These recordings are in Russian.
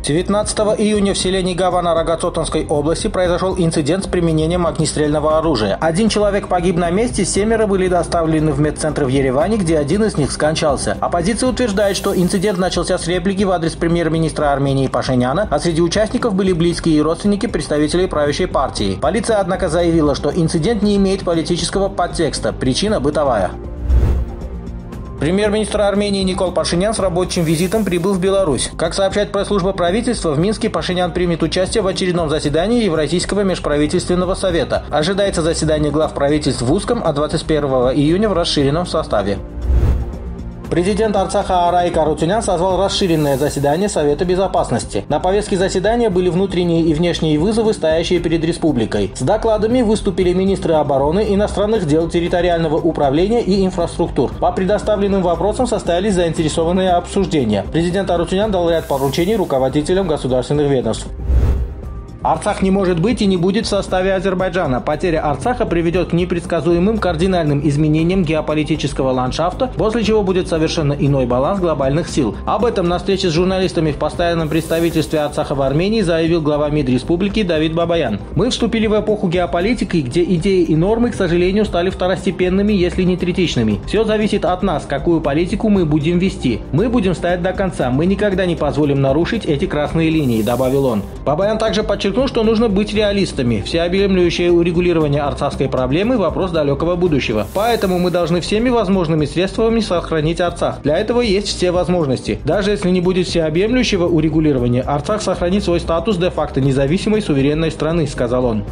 19 июня в селении Гавана Рогацотанской области произошел инцидент с применением огнестрельного оружия. 1 человек погиб на месте, 7 были доставлены в медцентр в Ереване, где 1 из них скончался. Оппозиция утверждает, что инцидент начался с реплики в адрес премьер-министра Армении Пашиняна, а среди участников были близкие и родственники представителей правящей партии. Полиция, однако, заявила, что инцидент не имеет политического подтекста, причина бытовая. Премьер-министр Армении Никол Пашинян с рабочим визитом прибыл в Беларусь. Как сообщает пресс-служба правительства, в Минске Пашинян примет участие в очередном заседании Евразийского межправительственного совета. Ожидается заседание глав правительств в узком, а 21 июня в расширенном составе. Президент Арцаха Арайик Арутюнян созвал расширенное заседание Совета Безопасности. На повестке заседания были внутренние и внешние вызовы, стоящие перед республикой. С докладами выступили министры обороны, иностранных дел, территориального управления и инфраструктур. По предоставленным вопросам состоялись заинтересованные обсуждения. Президент Арутюнян дал ряд поручений руководителям государственных ведомств. Арцах не может быть и не будет в составе Азербайджана. Потеря Арцаха приведет к непредсказуемым кардинальным изменениям геополитического ландшафта, после чего будет совершенно иной баланс глобальных сил. Об этом на встрече с журналистами в постоянном представительстве Арцаха в Армении заявил глава МИД республики Давид Бабаян. «Мы вступили в эпоху геополитики, где идеи и нормы, к сожалению, стали второстепенными, если не третичными. Все зависит от нас, какую политику мы будем вести. Мы будем стоять до конца. Мы никогда не позволим нарушить эти красные линии», добавил он. Бабаян также подчеркнул, что нужно быть реалистами. Всеобъемлющее урегулирование арцахской проблемы – вопрос далекого будущего. Поэтому мы должны всеми возможными средствами сохранить Арцах. Для этого есть все возможности. Даже если не будет всеобъемлющего урегулирования, Арцах сохранит свой статус де-факто независимой суверенной страны, сказал он.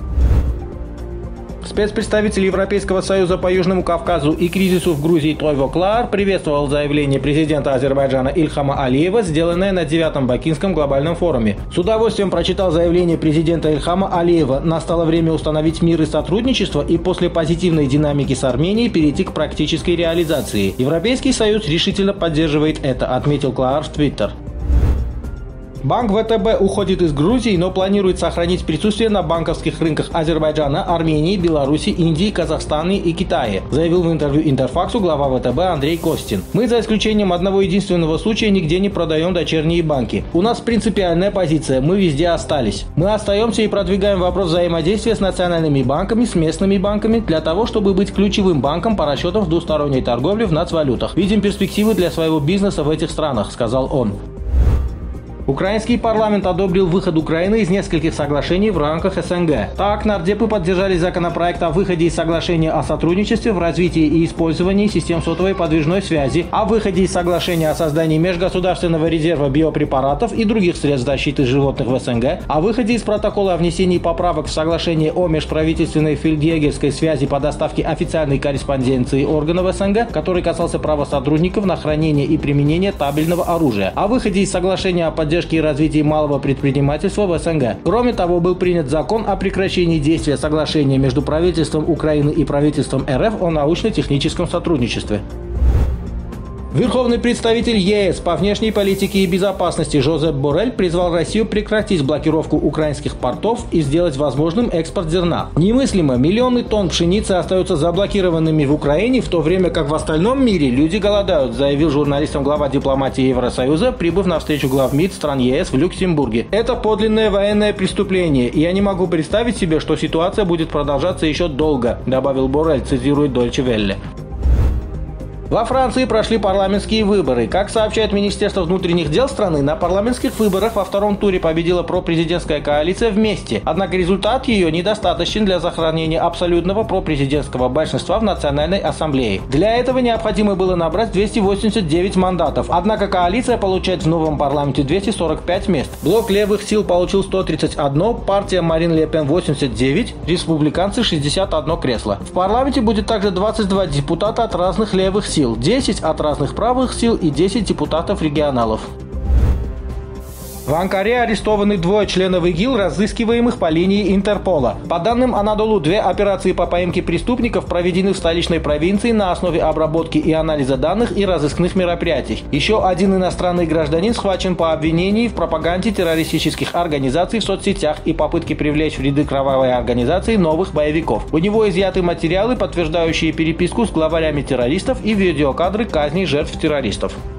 Спецпредставитель Европейского союза по Южному Кавказу и кризису в Грузии Тойво Клаар приветствовал заявление президента Азербайджана Ильхама Алиева, сделанное на 9-м Бакинском глобальном форуме. С удовольствием прочитал заявление президента Ильхама Алиева. Настало время установить мир и сотрудничество и после позитивной динамики с Арменией перейти к практической реализации. Европейский союз решительно поддерживает это, отметил Клаар в Твиттер. Банк ВТБ уходит из Грузии, но планирует сохранить присутствие на банковских рынках Азербайджана, Армении, Беларуси, Индии, Казахстана и Китая, заявил в интервью Интерфаксу глава ВТБ Андрей Костин. «Мы, за исключением одного единственного случая, нигде не продаем дочерние банки. У нас принципиальная позиция, мы везде остались. Мы остаемся и продвигаем вопрос взаимодействия с национальными банками, с местными банками, для того, чтобы быть ключевым банком по расчетам в двусторонней торговле в нацвалютах. Видим перспективы для своего бизнеса в этих странах», сказал он. Украинский парламент одобрил выход Украины из нескольких соглашений в рамках СНГ. Так, нардепы поддержали законопроект о выходе из соглашения о сотрудничестве в развитии и использовании систем сотовой подвижной связи, о выходе из соглашения о создании межгосударственного резерва биопрепаратов и других средств защиты животных в СНГ, о выходе из протокола о внесении поправок в соглашение о межправительственной фельдъегерской связи по доставке официальной корреспонденции органов СНГ, который касался права сотрудников на хранение и применение табельного оружия, о выходе из соглашения о поддержке и развитии малого предпринимательства в СНГ. Кроме того, был принят закон о прекращении действия соглашения между правительством Украины и правительством РФ о научно-техническом сотрудничестве. Верховный представитель ЕС по внешней политике и безопасности Жозеп Боррель призвал Россию прекратить блокировку украинских портов и сделать возможным экспорт зерна. Немыслимо, миллионы тонн пшеницы остаются заблокированными в Украине, в то время как в остальном мире люди голодают, заявил журналистам глава дипломатии Евросоюза, прибыв на встречу глав МИД стран ЕС в Люксембурге. «Это подлинное военное преступление, и я не могу представить себе, что ситуация будет продолжаться еще долго», добавил Боррель, цитирует Deutsche Welle. Во Франции прошли парламентские выборы. Как сообщает Министерство внутренних дел страны, на парламентских выборах во втором туре победила пропрезидентская коалиция «Вместе». Однако результат ее недостаточен для сохранения абсолютного пропрезидентского большинства в Национальной ассамблее. Для этого необходимо было набрать 289 мандатов. Однако коалиция получает в новом парламенте 245 мест. Блок левых сил получил 131, партия Марин Ле Пен 89, республиканцы 61 кресло. В парламенте будет также 22 депутата от разных левых сил. 10 от разных правых сил и 10 депутатов-регионалов. В Анкаре арестованы 2 членов ИГИЛ, разыскиваемых по линии Интерпола. По данным Анадолу, 2 операции по поимке преступников проведены в столичной провинции на основе обработки и анализа данных и разыскных мероприятий. Еще 1 иностранный гражданин схвачен по обвинению в пропаганде террористических организаций в соцсетях и попытке привлечь в ряды кровавой организации новых боевиков. У него изъяты материалы, подтверждающие переписку с главарями террористов и видеокадры казней жертв террористов.